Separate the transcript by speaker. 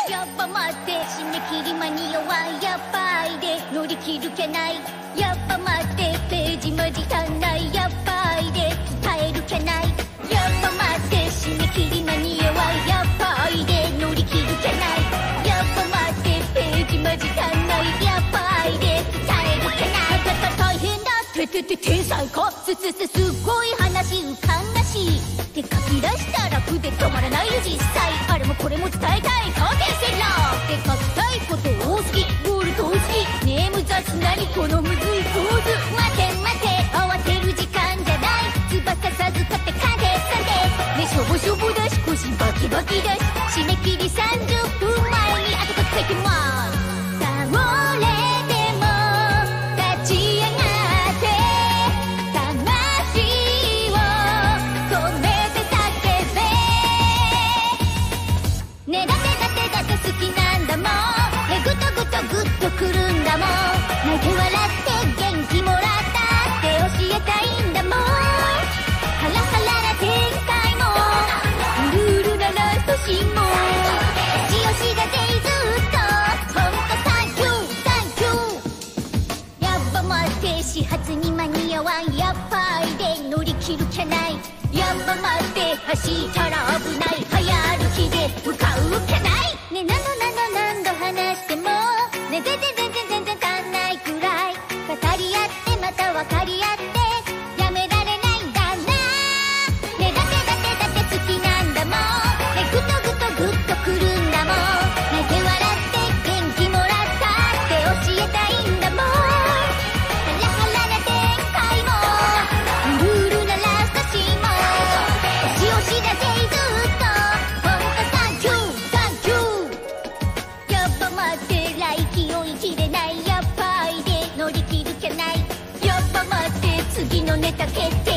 Speaker 1: やっぱ待って締め切り間に合わんやっぱいで乗り切る気ないやっぱ待ってページ間時間ないやっぱいで伝える気ないやっぱ待って締め切り間に合わんやっぱいで乗り切る気ないやっぱ待ってページ間時間ないやっぱいで伝える気ない大変だ天才かすごい話浮かんだしって書き出したら筆止まらないよ実際あれもこれも伝えたいカーテンセラーって書きたいこと多すぎゴール遠すぎネーム雑なにこのむずい構図待て慌てる時間じゃない翼授かってカーテンさんでねしょぼしょぼだし腰バキバキだし締め切り30分前に後が書いてます倒れても立ち上がって魂を込めて叫べねだって好きなんだもんねぐとくるんだもん泣いて笑って元気もらったって教えたいんだもんハラハラな展開もルールなラストシーンもしおしだデイずっとほんとサンキューやっぱ待って始発に間に合わんやっぱいで乗り切る気ないやっぱ待って走ったら危ない早歩きで向かう気ないね何度話してもね全然足んないくらい語り合ってまた分かり合ってやめられないんだなねだって好きなんだもんねぐとくるんだもん泣いて笑って元気もらったって教えたいんだもんハラハラな展開もルールなラストシーンも押しだぜずっとほんとサンキューやっぱ待って来気を生きれないやっぱいで乗り切る気ないやっぱ待って次のネタ決定